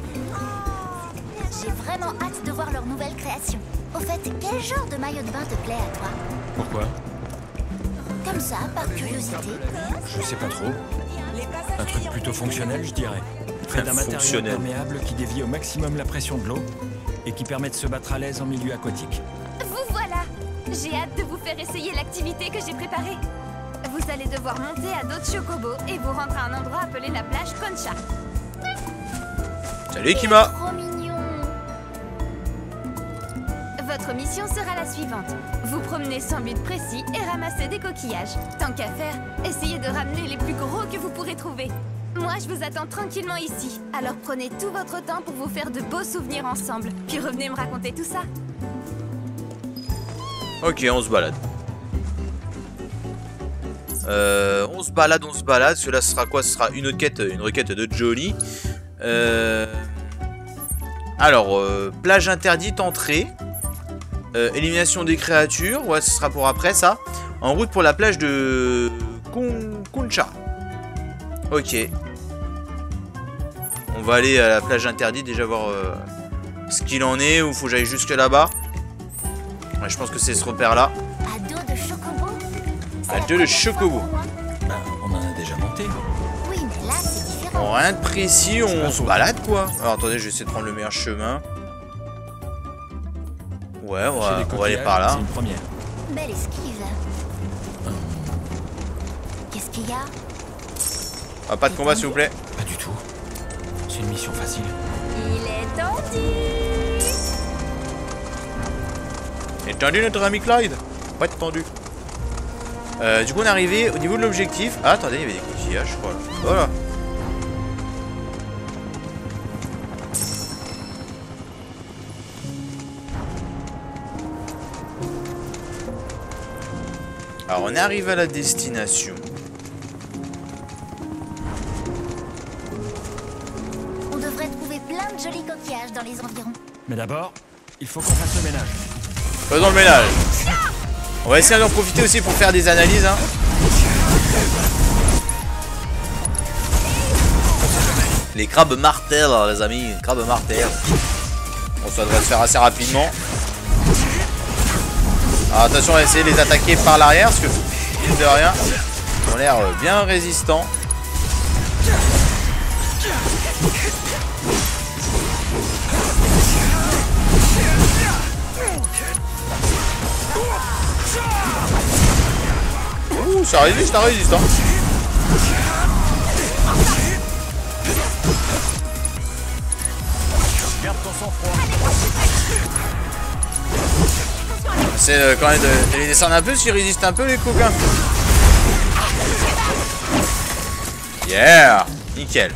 J'ai vraiment hâte de voir leur nouvelle création. Au fait, quel genre de maillot de bain te plaît à toi? Pourquoi? Comme ça, par curiosité. Je sais pas trop. Un truc plutôt fonctionnel, je dirais. Fait d'un matériau Fonctionnel. imperméable qui dévie au maximum la pression de l'eau et qui permet de se battre à l'aise en milieu aquatique. Vous voilà! J'ai hâte de vous faire essayer l'activité que j'ai préparée. Vous allez devoir monter à d'autres chocobos et vous rendre à un endroit appelé la plage Concha. Salut, Kima! Trop mignon. Votre mission sera la suivante. Vous promenez sans but précis et ramassez des coquillages. Tant qu'à faire, essayez de ramener les plus gros que vous pourrez trouver. Moi, je vous attends tranquillement ici. Alors prenez tout votre temps pour vous faire de beaux souvenirs ensemble. Puis revenez me raconter tout ça. Ok, on se balade. Euh, on se balade, on se balade. Cela sera quoi? Ce sera une requête, une requête de Johnny. Euh... Alors, euh, plage interdite, entrée. Euh, élimination des créatures. Ouais, ce sera pour après ça. En route pour la plage de Con... Concha. Ok. On va aller à la plage interdite, déjà voir euh, ce qu'il en est. Ou faut que j'aille jusque là-bas. Ouais, je pense que c'est ce repère-là. À dos de chocobo. À dos de chocobo. Bah, on en a déjà monté. Oui, mais là, c'est différent. Bon, rien de précis, on se balade quoi. Alors attendez, je vais essayer de prendre le meilleur chemin. Ouais, on va, on va aller par là. C'est une première. Belle esquive. Qu'est-ce qu'il y a? Ah, pas de combat s'il vous plaît. Pas du tout. C'est une mission facile. Il est tendu! Et tendu notre ami Clyde. Pas de tendu. Euh, du coup on est arrivé au niveau de l'objectif. Ah attendez, il y avait des coquillages je crois. Voilà. Alors on est arrivé à la destination. On devrait trouver plein de jolis coquillages dans les environs. Mais d'abord, il faut qu'on fasse le ménage. Faisons le ménage. On va essayer d'en profiter aussi pour faire des analyses hein. Les crabes martels les amis, crabes martels. Bon ça devrait se faire assez rapidement. Alors attention, on va essayer de les attaquer par l'arrière parce que mine de rien, ils ont l'air bien résistants. Ouh, ça résiste, ça résiste, hein. Garde ton sang-froid. C'est euh, quand même de, de les descendre un peu, s'ils résistent un peu les coquins. Yeah, nickel.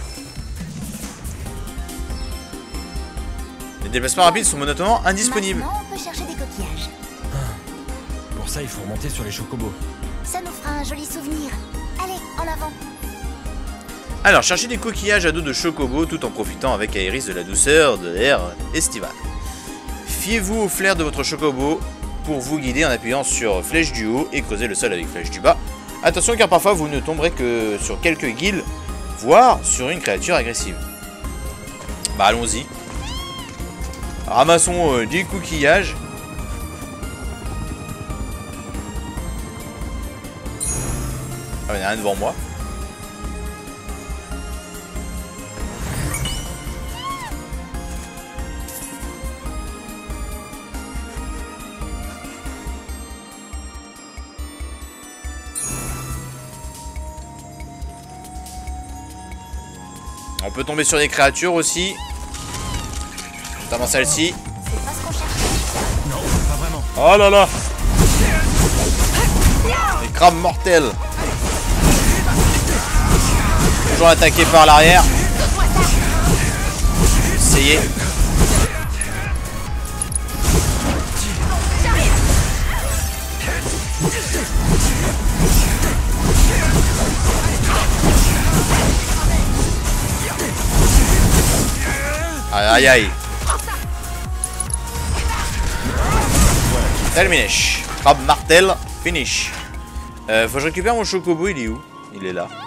Les déplacements rapides sont monotonement indisponibles. Maintenant, on peut chercher des coquillages. Pour ça, il faut remonter sur les chocobos. Ça nous fera un joli souvenir. Allez, en avant. Alors, cherchez des coquillages à dos de chocobo tout en profitant avec Aéris de la douceur de l'air estival. Fiez-vous au flair de votre chocobo pour vous guider en appuyant sur flèche du haut et creuser le sol avec flèche du bas. Attention car parfois vous ne tomberez que sur quelques guilles, voire sur une créature agressive. Bah allons-y. Ramassons euh, des coquillages. Ah, il y en a un devant moi. On peut tomber sur des créatures aussi. Notamment celle-ci. C'est pas ce qu'on cherchait. Non, pas vraiment. Oh là là. Les crabes mortels. Toujours attaqué par l'arrière. Essayez. Aïe aïe aïe. Terminé. Crabe martel, finish. Euh, faut que je récupère mon chocobo, il est où? Il est là.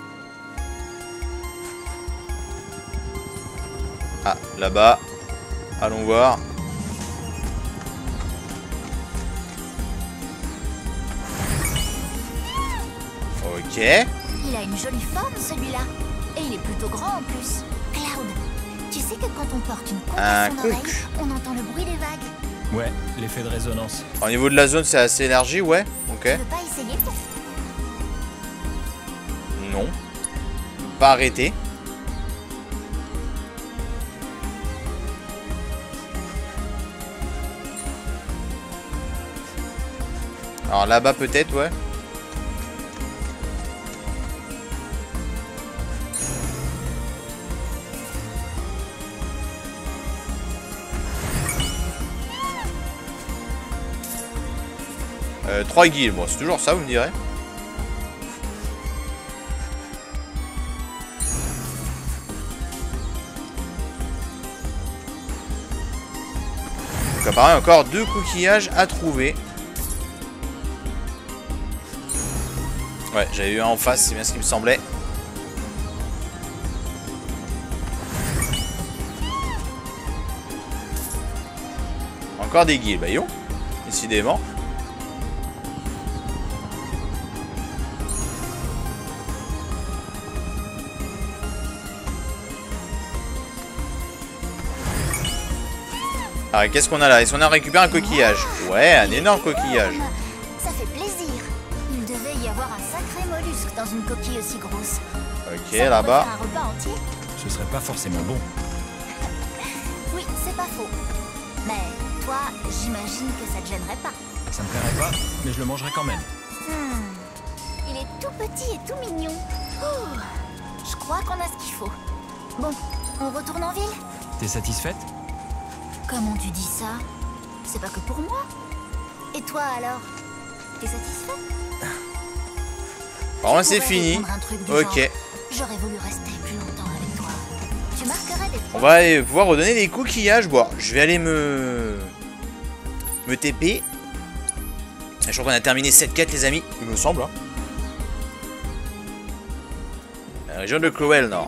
Ah, là-bas. Allons voir. Ok. Il a une jolie forme celui-là. Et il est plutôt grand en plus. Cloud, tu sais que quand on porte une coupe à Un son couc. oreille, on entend le bruit des vagues. Ouais, l'effet de résonance. Au niveau de la zone, c'est assez élargi, ouais. Ok. Tu veux pas essayer? Non. Pas arrêter. Alors là-bas peut-être, ouais. Euh, trois guilds, bon c'est toujours ça vous me direz. Donc apparemment encore deux coquillages à trouver. Ouais, j'avais eu un en face, c'est bien ce qui me semblait. Encore des guilds, bah yon, décidément. Alors qu'est-ce qu'on a là? Est-ce qu'on a récupéré un coquillage? Ouais, un énorme coquillage. Ça fait plaisir. Il devait y avoir un sacré mollusque dans une coquille aussi grosse. Ok, là-bas. Un repas entier? Ce serait pas forcément bon. Oui, c'est pas faux. Mais toi, j'imagine que ça te gênerait pas. Ça me plairait pas, mais je le mangerai quand même. Hmm. Il est tout petit et tout mignon. Ouh. Je crois qu'on a ce qu'il faut. Bon, on retourne en ville? T'es satisfaite? Comment tu dis ça? C'est pas que pour moi. Et toi alors? T'es satisfait? Bon, Tu c'est pourrais fini. répondre un truc du Ok. genre, j'aurais voulu rester plus longtemps avec toi. Tu marquerais des On points. va aller pouvoir redonner des coquillages. Bon, je vais aller me... Me T P. Je crois qu'on a terminé cette quête, les amis. Il me semble. Hein. La région de Crowell, non.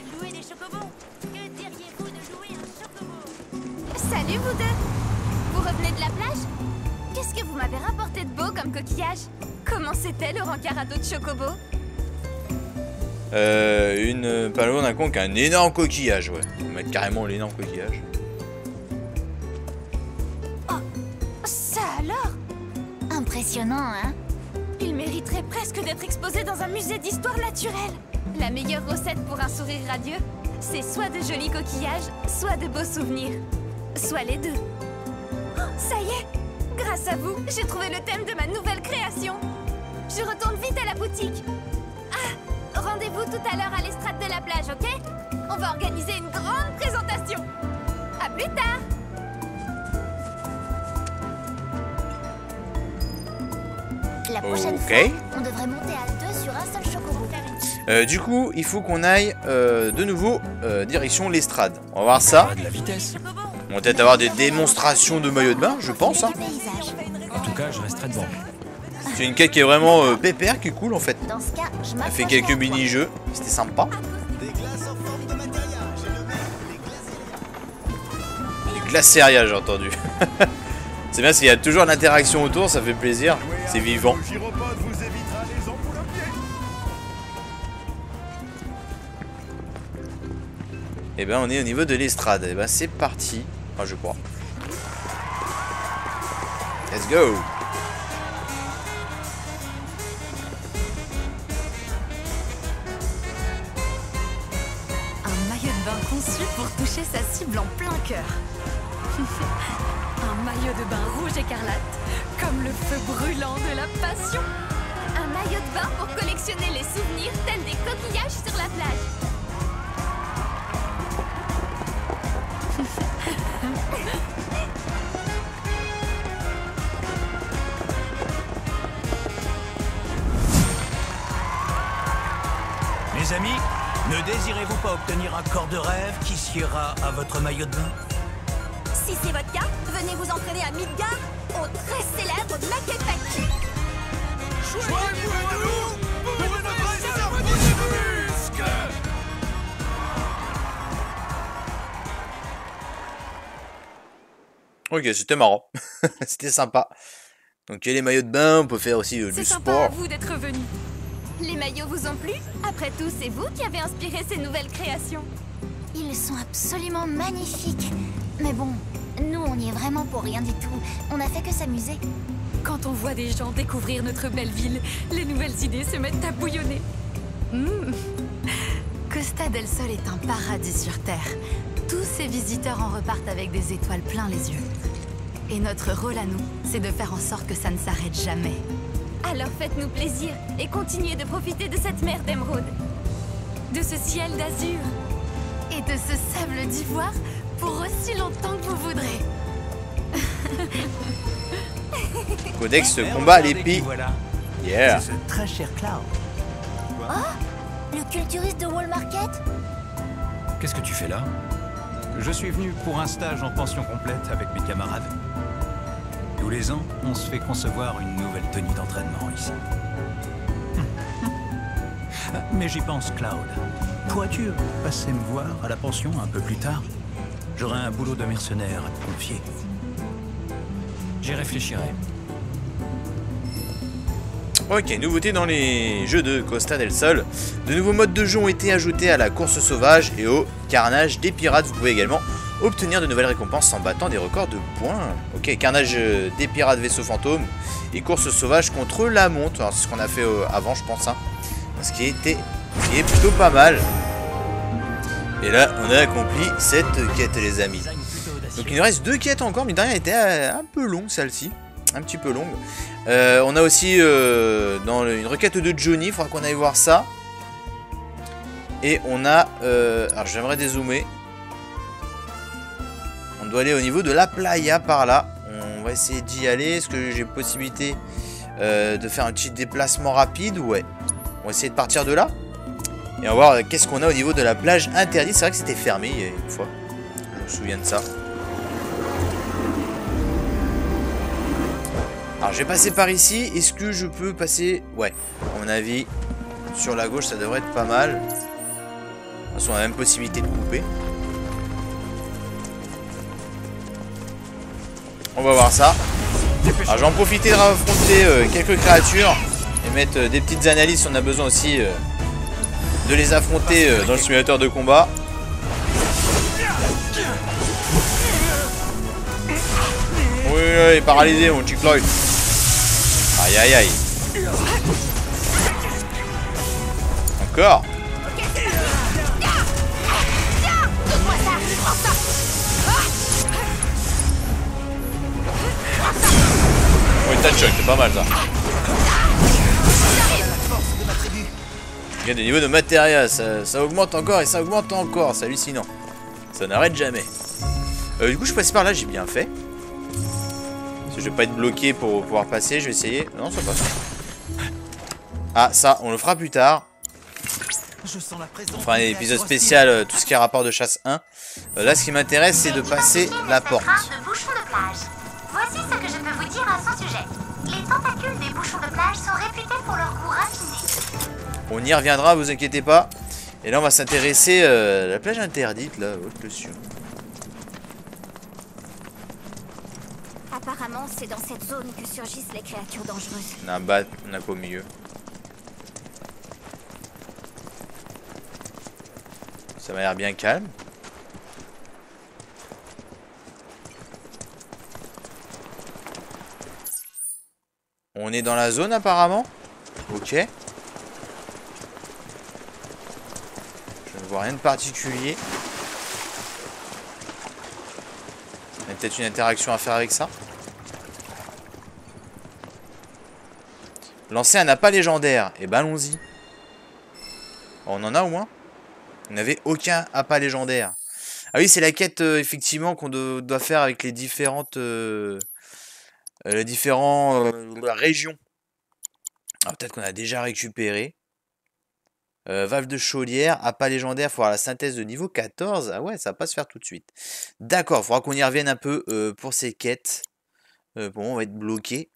Salut vous deux! Vous revenez de la plage? Qu'est-ce que vous m'avez rapporté de beau comme coquillage? Comment c'était le rencard à dos de chocobo? Euh, une palme d'un con qui a un énorme coquillage, ouais. On va mettre carrément l'énorme coquillage. Oh, ça alors? Impressionnant, hein? Il mériterait presque d'être exposé dans un musée d'histoire naturelle. La meilleure recette pour un sourire radieux, c'est soit de jolis coquillages, soit de beaux souvenirs. Soit les deux. Oh, ça y est! Grâce à vous, j'ai trouvé le thème de ma nouvelle création. Je retourne vite à la boutique. Ah, rendez-vous tout à l'heure à l'estrade de la plage, ok? On va organiser une grande présentation. À plus tard! La prochaine Ok. fois, on devrait monter à deux sur un seul chocobo. Euh, du coup, il faut qu'on aille euh, de nouveau euh, direction l'estrade. On va voir ça. Pas de la vitesse. On va peut-être avoir des démonstrations de maillot de bain, je pense. Hein. Du paysage. En tout cas, je resterai devant. C'est une quête qui est vraiment euh, pépère, qui est cool en fait. Dans ce cas, je On a m'approche fait quelques vers toi. mini-jeux, c'était sympa. Des glaces en forme de matériel, j'ai nommé les Les glacérias, j'ai entendu. C'est bien, s'il y a toujours l'interaction autour, ça fait plaisir. C'est vivant. Le gyropode vous évitera les ampoules à pied. Et ben on est au niveau de l'estrade. Et ben c'est parti. Enfin je crois. Let's go. Un maillot de bain conçu pour toucher sa cible en plein cœur. Un maillot de bain rouge écarlate, comme le feu brûlant de la passion. Un maillot de bain pour collectionner les souvenirs tels des coquillages sur la plage. Mes amis, ne désirez-vous pas obtenir un corps de rêve qui siera à votre maillot de bain? Si c'est votre cas, venez vous entraîner à Midgard, au très célèbre Maquette Factory. Joignez-vous à nous pour une vraie cérémonie de muscles. Ok, c'était marrant. C'était sympa. Donc il y a les maillots de bain, on peut faire aussi euh, C'est du sympa à sport. vous d'être venu. Les maillots vous ont plu? Après tout, c'est vous qui avez inspiré ces nouvelles créations. Ils sont absolument magnifiques. Mais bon, nous on y est vraiment pour rien du tout. On a fait que s'amuser. Quand on voit des gens découvrir notre belle ville, les nouvelles idées se mettent à bouillonner. Hmm. Costa del Sol est un paradis sur Terre. Tous ces visiteurs en repartent avec des étoiles plein les yeux. Et notre rôle à nous, c'est de faire en sorte que ça ne s'arrête jamais. Alors faites-nous plaisir et continuez de profiter de cette mer d'émeraude. De ce ciel d'azur. Et de ce sable d'ivoire pour aussi longtemps que vous voudrez. Codex Mais combat à regardez l'épée. qui voilà. Yeah. C'est ce très cher Cloud. Le culturiste de Wall Market? Qu'est-ce que tu fais là? Je suis venu pour un stage en pension complète avec mes camarades. Tous les ans, on se fait concevoir une nouvelle tenue d'entraînement ici. Mais j'y pense, Cloud. Pourrais-tu passer me voir à la pension un peu plus tard? J'aurai un boulot de mercenaire à te confier. J'y réfléchirai. Ok, nouveauté dans les jeux de Costa del Sol. De nouveaux modes de jeu ont été ajoutés à la course sauvage et au carnage des pirates. Vous pouvez également obtenir de nouvelles récompenses en battant des records de points. Ok, carnage euh, des pirates vaisseaux fantômes et course sauvage contre la monte. Alors c'est ce qu'on a fait euh, avant, je pense. Hein. Ce qui était, ce qui est plutôt pas mal. Et là, on a accompli cette quête, les amis. Donc il nous reste deux quêtes encore, mais derrière elle était euh, un peu longue celle-ci. Un petit peu longue. Euh, on a aussi euh, dans le, une requête de Johnny, il faudra qu'on aille voir ça. Et on a... Euh, alors j'aimerais dézoomer. On doit aller au niveau de la playa par là. On va essayer d'y aller. Est-ce que j'ai possibilité euh, de faire un petit déplacement rapide? Ouais. On va essayer de partir de là. Et on va voir euh, qu'est-ce qu'on a au niveau de la plage interdite. C'est vrai que c'était fermé il y a une fois. Je me souviens de ça. Alors je vais passer par ici. Est-ce que je peux passer? Ouais, à mon avis, sur la gauche ça devrait être pas mal. De toute façon on a même possibilité de couper. On va voir ça. Alors j'en profiter de affronter euh, quelques créatures et mettre euh, des petites analyses si on a besoin aussi euh, de les affronter euh, dans le simulateur de combat. Oui, oui, paralysé mon petit Cloyd. Aïe aïe aïe. Encore. Oui, t'as choc, c'est pas mal ça. Il y a des niveaux de matériel, ça, ça augmente encore et ça augmente encore, c'est hallucinant. Ça n'arrête jamais. Euh, du coup, je passe par là, j'ai bien fait. Parce que je vais pas être bloqué pour pouvoir passer, je vais essayer. Non, ça passe. Ah, ça, on le fera plus tard. On fera un épisode spécial, euh, tout ce qui est rapport de chasse un. Euh, là, ce qui m'intéresse, c'est de passer la porte. Voici ce que je peux vous dire à son sujet. Les tentacules des bouchons de plage sont réputés pour leur goût raffiné. On y reviendra, vous inquiétez pas. Et là, on va s'intéresser euh, à la plage interdite, là, haute lotion. Apparemment, c'est dans cette zone que surgissent les créatures dangereuses. On a un bat, on a quoi au milieu? Ça m'a l'air bien calme. On est dans la zone apparemment. Ok. Je ne vois rien de particulier. Il y a peut-être une interaction à faire avec ça. Lancer un appât légendaire. Et ben allons-y. On en a au moins. On n'avait aucun appât légendaire. Ah oui, c'est la quête euh, effectivement qu'on do doit faire avec les différentes... Euh Euh, les différents euh, régions. Alors peut-être qu'on a déjà récupéré. Euh, valve de chaudière, appât légendaire, il faut avoir la synthèse de niveau quatorze. Ah ouais, ça va pas se faire tout de suite. D'accord, il faudra qu'on y revienne un peu euh, pour ces quêtes. Euh, bon, on va être bloqué.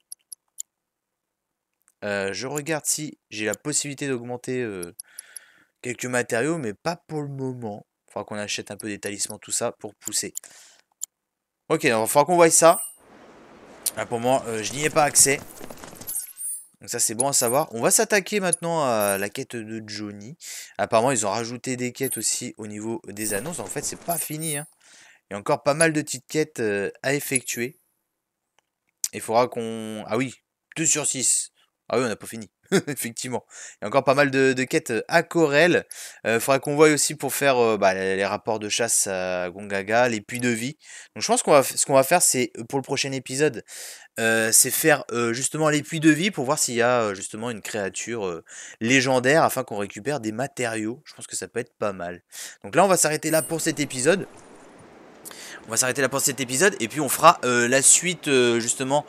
Euh, je regarde si j'ai la possibilité d'augmenter euh, quelques matériaux, mais pas pour le moment. Il faudra qu'on achète un peu des talismans, tout ça, pour pousser. Ok, il faudra qu'on voie ça. Là, pour moi, euh, je n'y ai pas accès. Donc ça, c'est bon à savoir. On va s'attaquer maintenant à la quête de Johnny. Apparemment, ils ont rajouté des quêtes aussi au niveau des annonces. En fait, c'est pas fini, hein. Il y a encore pas mal de petites quêtes euh, à effectuer. Il faudra qu'on... Ah oui, deux sur six. Ah oui, on n'a pas fini. Effectivement. Il y a encore pas mal de, de quêtes à Corel. Il euh, faudra qu'on voie aussi pour faire euh, bah, les, les rapports de chasse à Gongaga, les puits de vie. Donc je pense qu'on va, ce qu'on va faire, c'est pour le prochain épisode, euh, c'est faire euh, justement les puits de vie pour voir s'il y a euh, justement une créature euh, légendaire afin qu'on récupère des matériaux. Je pense que ça peut être pas mal. Donc là, on va s'arrêter là pour cet épisode. On va s'arrêter là pour cet épisode et puis on fera euh, la suite euh, justement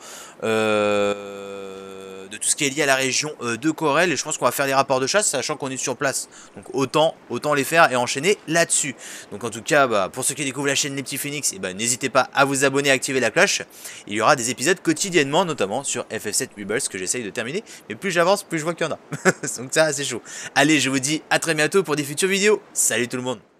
euh, de tout ce qui est lié à la région euh, de Corel. Et je pense qu'on va faire les rapports de chasse sachant qu'on est sur place. Donc autant, autant les faire et enchaîner là-dessus. Donc en tout cas, bah, pour ceux qui découvrent la chaîne Les Petits Phoenix, eh ben, n'hésitez pas à vous abonner et à activer la cloche. Il y aura des épisodes quotidiennement, notamment sur F F sept Rebirth que j'essaye de terminer. Mais plus j'avance, plus je vois qu'il y en a. Donc ça, c'est chaud. Allez, je vous dis à très bientôt pour des futures vidéos. Salut tout le monde.